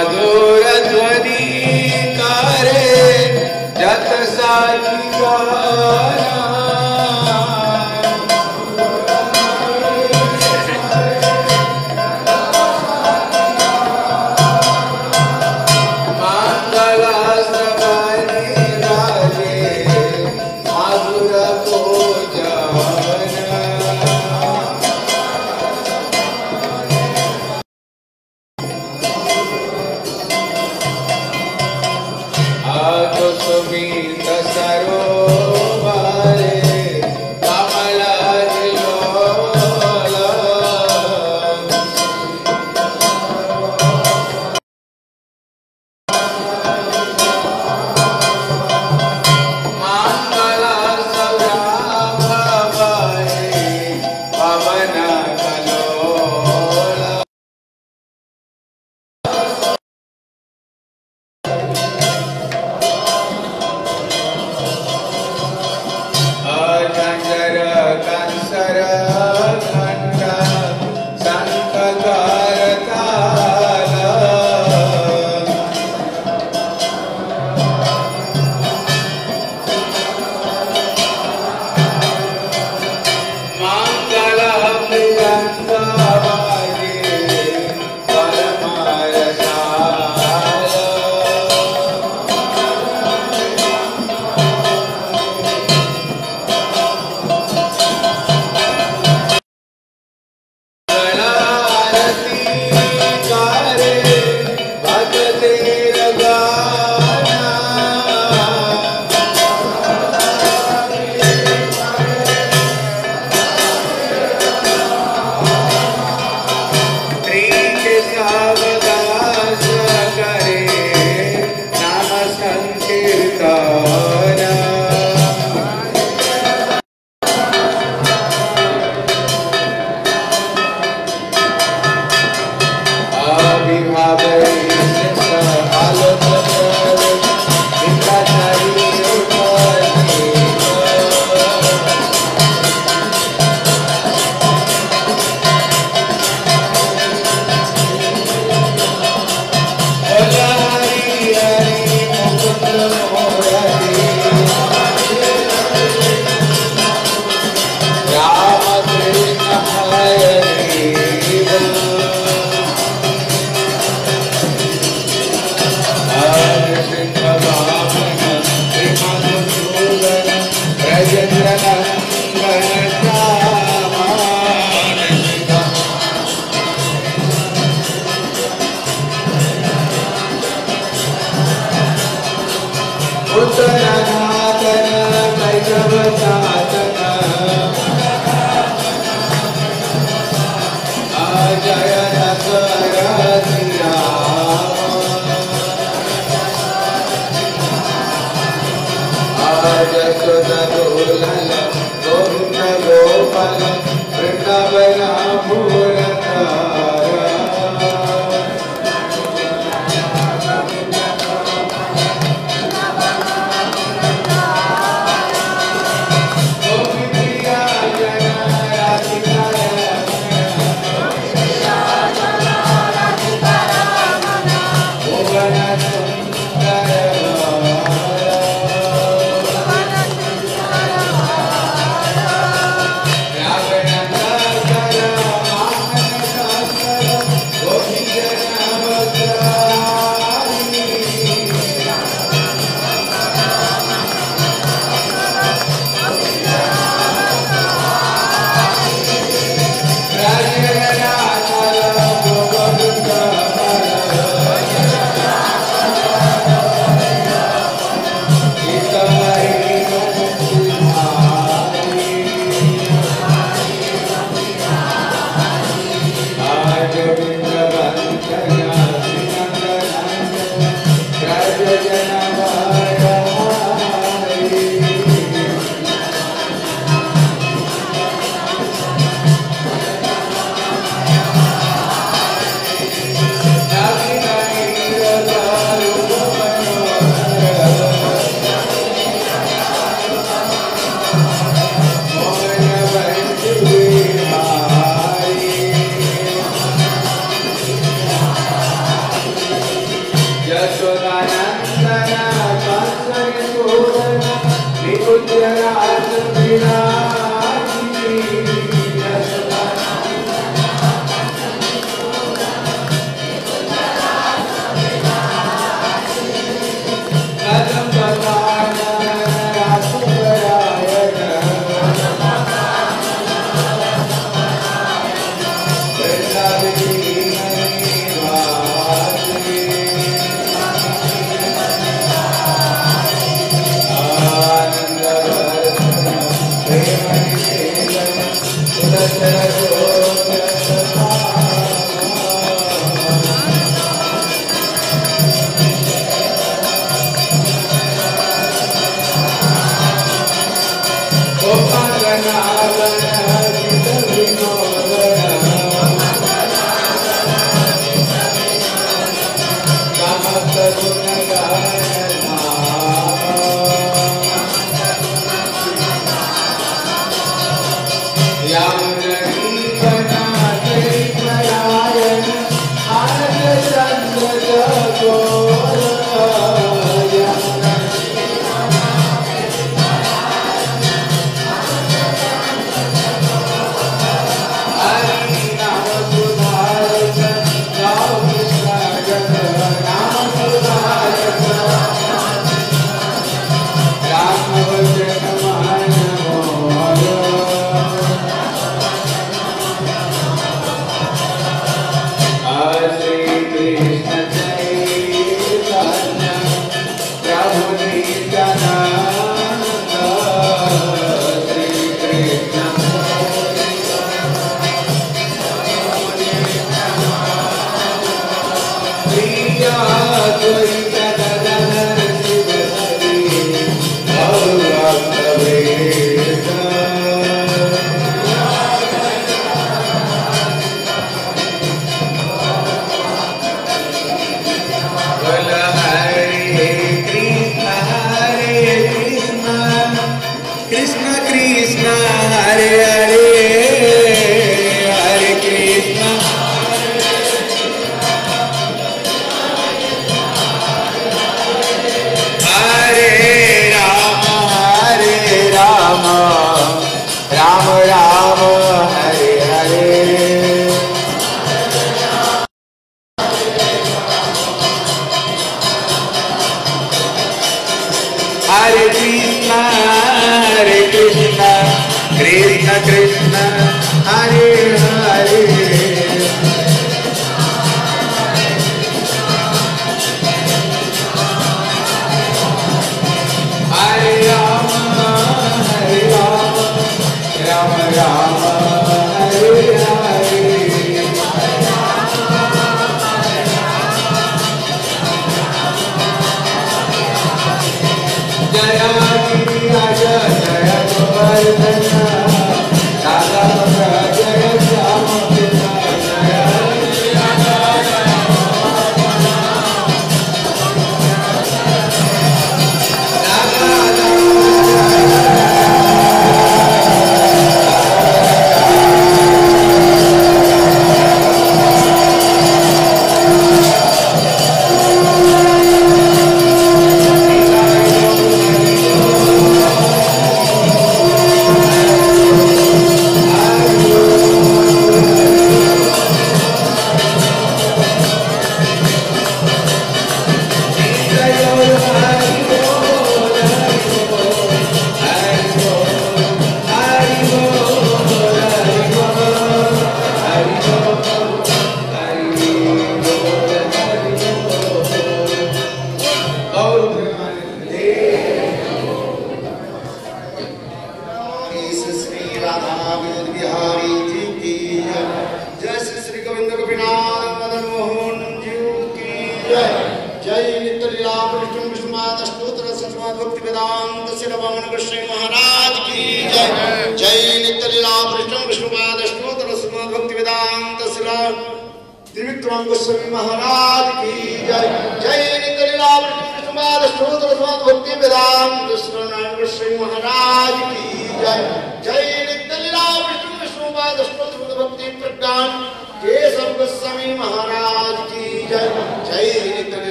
मधुर ध्वनि करे जत साखी गाना।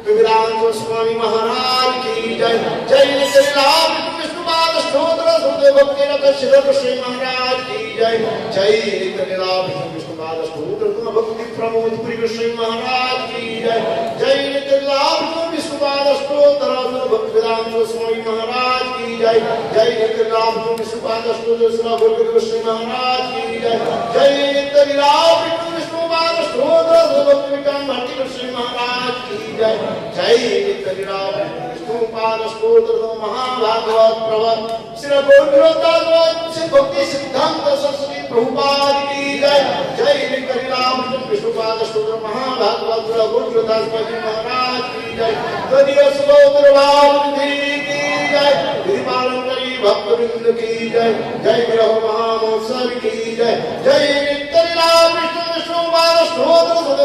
कबीरानंद स्वामी महाराज की जय। जय नित्यानंद विष्णुपाद स्तोत्र सुनते भक्ति रत श्री कृष्ण महाराज की जय। जय नित्यानंद विष्णुपाद स्तोत्र भक्ति प्रमोद श्री कृष्ण महाराज की जय। जय नित्यानंद विष्णुपाद स्तोत्र भक्तिवेदांत स्वामी महाराज की जय। जय नित्यानंद विष्णुपाद स्तोत्र श्री कृष्ण महाराज की जय। जय नित्यानंद विष्णुपाद स्तोत्र भक्ति कृष्ण महाराज की जय। जय नित्यानंद विष्णुपाद स्तोत्र महाभागवत प्रवर श्री गौरदास श्री भक्ति सिद्धांत सरस्वती प्रभुपाद की जय। जय नित्यानंद विष्णुपाद स्तोत्र महाभागवत गौरदास महाराज की जय। तदीय सुगोत्र भावनिधि की जय। विधि पालन करी भक्तवृंद की जय। जय विरह महामहोत्सव की जय। जय नित्यानंद विष्णुपाद स्तोत्र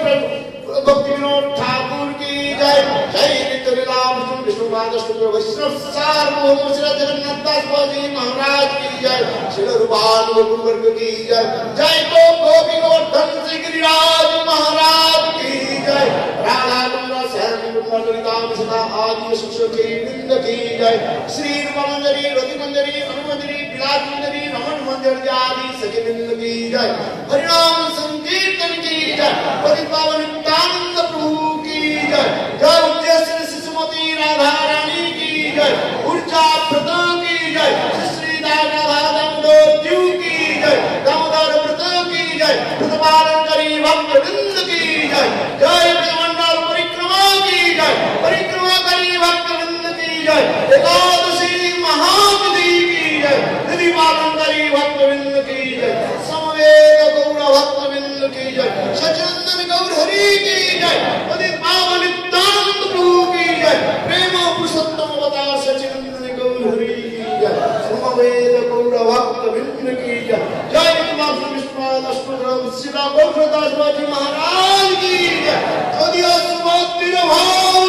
भक्ति विनोद ठाकुर की जय। जय नित्यानंद विष्णुपाद स्तोत्र वैष्णव सार्वभौम श्री जगन्नाथ दास जी महाराज की जय। श्री रूपाल गुरुवर्ग की जय। जय गोपी गोवर्धन श्री गिरिराज महाराज की जय। राधा कुंड शहर ललिता सदा आदि शिक्षक की वृंद की जय। श्री रूप मंजरी रति मंजरी अनुमंजरी विलास मंजरी रमण मंजरी आदि सखी वृंद की जय। हरिनाम संकीर्तन की जय। पति पावन नित्यानंद प्रभु की जय। जय उज्जैन शिशुमती राधा रानी की जय। ऊर्जा व्रत की जय। श्री राधा दामोदर जीव की जय। दामोदर व्रत की जय। व्रत पालन करी भक्त वृंद की जय। जय ब्रह्मंडल परिक्रमा की जय। परिक्रमा करी भक्त वृंद की जय। एकादशी महाविधि की जय। विधि पालन करी भक्त वृंद की जय। समवेत गौर भक्त वृंद की जय। सचंदन गौर हरि की जय। पतित पावन नित्यानंद प्रभु की जय। प्रेम पुरुषोत्तम अवतार सचिनंदन गौर हरि की जय। समवेत गौर भक्त वृंद की जय। जय नित्यानंद विष्णुपाद स्तोत्र श्री गौरदास जी महाराज की जय। तदीय सुभद्र भाव